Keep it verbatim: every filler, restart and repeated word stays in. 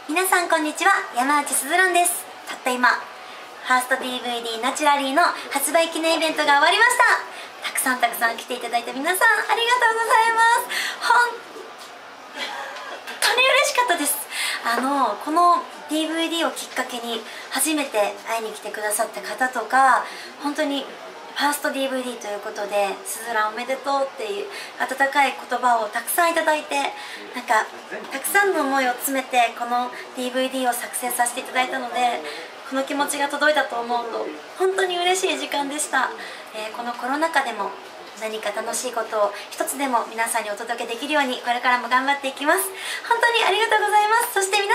皆さんこんにちは、山内すずらんです。たった今ファースト ディーブイディー ナチュラリーの発売記念イベントが終わりました。たくさんたくさん来ていただいた皆さんありがとうございます。本当に嬉しかったです。あのこの ディーブイディー をきっかけに初めて会いに来てくださった方とか、本当にファースト ディーブイディー ということで「すずらんおめでとう」っていう温かい言葉をたくさんいただいて、なんかたくさんの思いを詰めてこの ディーブイディー を作成させていただいたので、この気持ちが届いたと思うと本当に嬉しい時間でした。えー、このコロナ禍でも何か楽しいことを一つでも皆さんにお届けできるようにこれからも頑張っていきます。本当にありがとうございます。そして